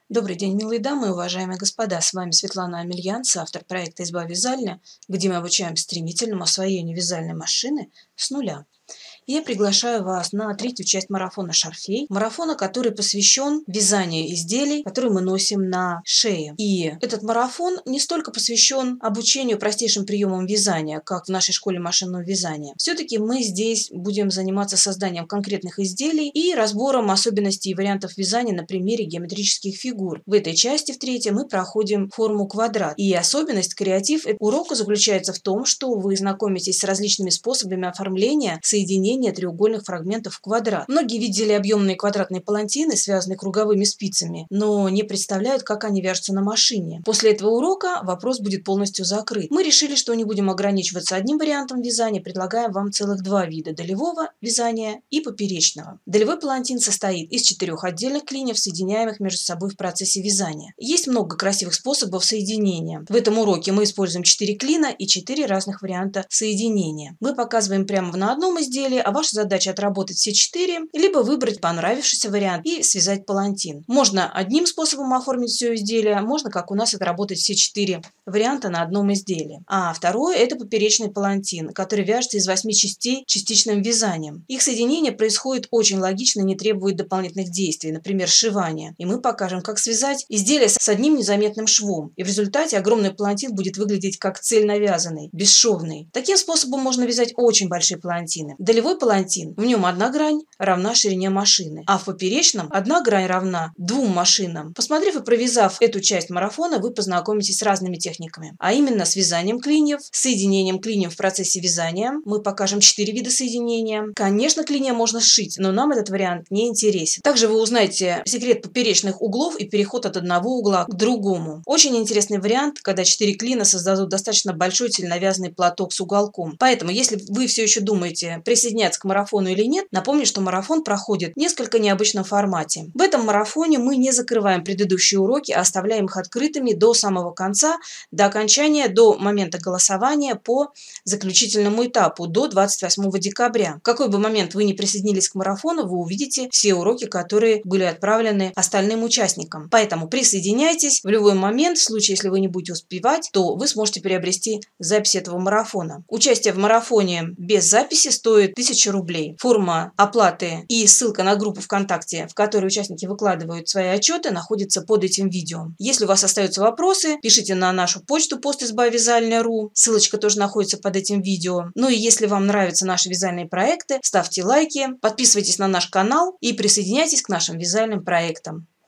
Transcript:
Добрый день, милые дамы и уважаемые господа. С вами Светлана Амельянц, автор проекта «Изба вязальня», где мы обучаем стремительному освоению вязальной машины с нуля. И я приглашаю вас на третью часть марафона шарфей. Марафона, который посвящен вязанию изделий, которые мы носим на шее. И этот марафон не столько посвящен обучению простейшим приемам вязания, как в нашей школе машинного вязания. Все-таки мы здесь будем заниматься созданием конкретных изделий и разбором особенностей и вариантов вязания на примере геометрических фигур. В этой части, в третьей, мы проходим форму квадрат. И особенность, креатив урока заключается в том, что вы знакомитесь с различными способами оформления, соединения треугольных фрагментов в квадрат. Многие видели объемные квадратные палантины, связанные круговыми спицами, но не представляют, как они вяжутся на машине. После этого урока вопрос будет полностью закрыт. Мы решили, что не будем ограничиваться одним вариантом вязания, предлагаем вам целых два вида: долевого вязания и поперечного. Долевой палантин состоит из 4 отдельных клиньев, соединяемых между собой в процессе вязания. Есть много красивых способов соединения. В этом уроке мы используем 4 клина и 4 разных варианта соединения. Мы показываем прямо на одном изделии, а ваша задача отработать все 4, либо выбрать понравившийся вариант и связать палантин. Можно одним способом оформить все изделие, можно, как у нас, отработать все 4 варианта на одном изделии. А второе – это поперечный палантин, который вяжется из 8 частей частичным вязанием. Их соединение происходит очень логично и не требует дополнительных действий, например, сшивания. И мы покажем, как связать изделие с одним незаметным швом. И в результате огромный палантин будет выглядеть как цельновязанный, бесшовный. Таким способом можно вязать очень большие палантины. Долевой палантин, в нем одна грань равна ширине машины, а в поперечном одна грань равна 2 машинам. Посмотрев и провязав эту часть марафона, вы познакомитесь с разными техниками, а именно с вязанием клиньев, соединением клиньев в процессе вязания. Мы покажем 4 вида соединения. Конечно, клинья можно сшить, но нам этот вариант не интересен. Также вы узнаете секрет поперечных углов и переход от одного угла к другому. Очень интересный вариант, когда 4 клина создадут достаточно большой цельновязанный платок с уголком. Поэтому, если вы все еще думаете, присоединяться к марафону или нет, напомню, что марафон проходит в несколько необычном формате. В этом марафоне мы не закрываем предыдущие уроки, а оставляем их открытыми до самого конца, до окончания, до момента голосования по заключительному этапу, до 28 декабря. В какой бы момент вы не присоединились к марафону, вы увидите все уроки, которые были отправлены остальным участникам. Поэтому присоединяйтесь в любой момент. В случае, если вы не будете успевать, то вы сможете приобрести запись этого марафона. Участие в марафоне без записи стоит 1000 рублей. Форма оплаты и ссылка на группу ВКонтакте, в которой участники выкладывают свои отчеты, находится под этим видео. Если у вас остаются вопросы, пишите на нашу почту post@вязальня.ру. Ссылочка тоже находится под этим видео. Ну и если вам нравятся наши вязальные проекты, ставьте лайки, подписывайтесь на наш канал и присоединяйтесь к нашим вязальным проектам.